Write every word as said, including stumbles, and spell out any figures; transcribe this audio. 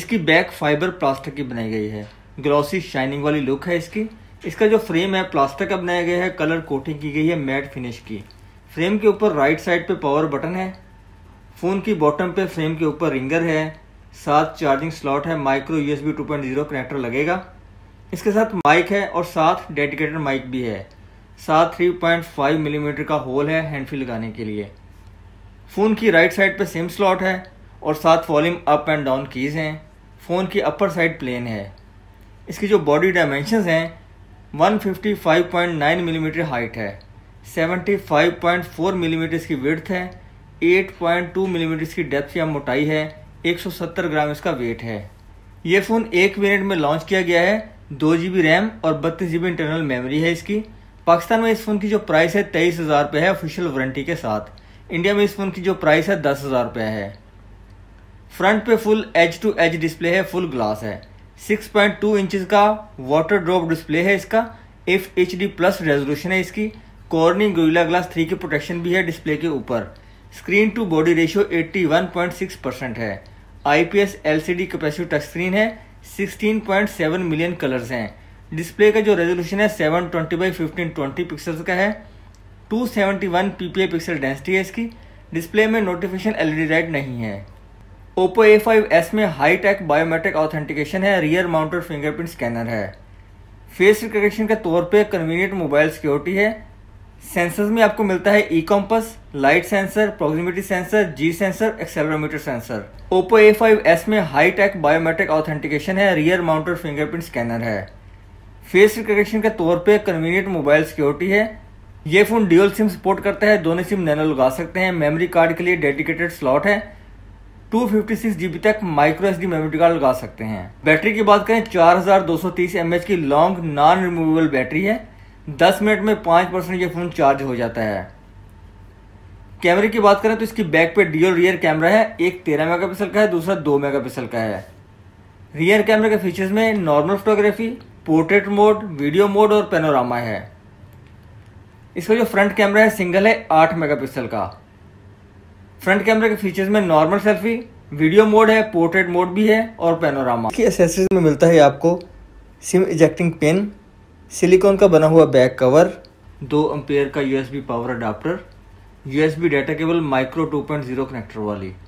इसकी back fibre plastic की बनाई गई है। ग्लॉसी शाइनिंग वाली लुक है इसकी। इसका जो फ्रेम है प्लास्टिक का बनाया गया है, कलर कोटिंग की गई है मैट फिनिश की। फ्रेम के ऊपर राइट साइड पे पावर बटन है। फ़ोन की बॉटम पे फ्रेम के ऊपर रिंगर है, साथ चार्जिंग स्लॉट है, micro USB two point zero connector लगेगा। इसके साथ माइक है और साथ डेडिकेटेड माइक भी है। साथ थ्री पॉइंट फाइव मिलीमीटर का होल है हैंड फ्री लगाने के लिए। फ़ोन की राइट साइड पे सिम स्लॉट है और साथ volume up and down keys हैं। फ़ोन की अपर साइड प्लेन है। इसकी जो बॉडी डायमेंशंस हैं one fifty five point nine millimetre height है, seventy five point four millimetre इसकी विड्थ है, एट पॉइंट टू मिलीमीटर इसकी डेप्थ या मोटाई है, एक सौ सत्तर ग्राम इसका वेट है। ये फ़ोन एक वेरिएंट में लॉन्च किया गया है। दो जी बी रैम और बत्तीस जी बी इंटरनल मेमोरी है इसकी। पाकिस्तान में इस फ़ोन की जो प्राइस है तेईस हज़ार रुपये है ऑफिशियल वारंटी के साथ। इंडिया में इस फ़ोन की जो प्राइस है दस हज़ार रुपये है। फ्रंट पे full edge to edge display है, फुल ग्लास है। सिक्स पॉइंट टू इंचेस का वाटर ड्रॉप डिस्प्ले है इसका। F H D plus resolution है इसकी। कॉर्निंग गोरिल्ला ग्लास थ्री की प्रोटेक्शन भी है डिस्प्ले के ऊपर। स्क्रीन टू बॉडी रेशियो इक्यासी पॉइंट सिक्स परसेंट है। I P S L C D capacitive touch screen है। Sixteen point seven million colours हैं। डिस्प्ले का जो रेजोल्यूशन है seven twenty by fifteen twenty pixels का है। Two seventy one P P I pixel density है इसकी। डिस्प्ले में notification L E D light नहीं है। ओप्पो ए फाइव एस में हाई टेक बायोमेट्रिक ऑथेंटिकेशन है। रियर माउंटेड फिंगरप्रिंट स्कैनर है। फेस रिकग्निशन के तौर पे कन्वीनियंट मोबाइल सिक्योरिटी है। सेंसर्स में आपको मिलता है E compass, light sensor, proximity sensor, G sensor, accelerometer sensor. Oppo A five S में हाई टेक बायोमेट्रिक ऑथेंटिकेशन है। रियर माउंटेड फिंगरप्रिंट स्कैनर है। फेस रिकग्निशन के तौर पे कन्वीनियंट मोबाइल सिक्योरिटी है। ये फ़ोन ड्यूअल सिम सपोर्ट करता है, दोनों सिम नैनो लगा सकते हैं। मेमोरी कार्ड के लिए डेडिकेटेड स्लॉट है। Two fifty six G B तक micro S D memory card लगा सकते हैं। बैटरी की बात करें चार हज़ार दो सौ तीस एम एच की लॉन्ग नॉन रिमूवेबल बैटरी है। दस मिनट में पाँच परसेंट ये फ़ोन चार्ज हो जाता है। कैमरे की बात करें तो इसकी बैक पे ड्यूअल रियर कैमरा है। एक तेरह मेगापिक्सल का है, दूसरा दो मेगापिक्सल का है। रियर कैमरे के फीचर्स में normal photography, portrait mode, video mode और पैनोरामा है। इसका जो फ्रंट कैमरा है सिंगल है आठ मेगापिक्सल का। फ्रंट कैमरे के फीचर्स में नॉर्मल सेल्फी, वीडियो मोड है, पोर्ट्रेट मोड भी है और पैनोरामा। की एसेसरीज में मिलता है आपको सिम इजेक्टिंग पिन, सिलिकॉन का बना हुआ बैक कवर, दो एम्पेयर का USB power adapter, USB data cable micro two point zero connector वाली।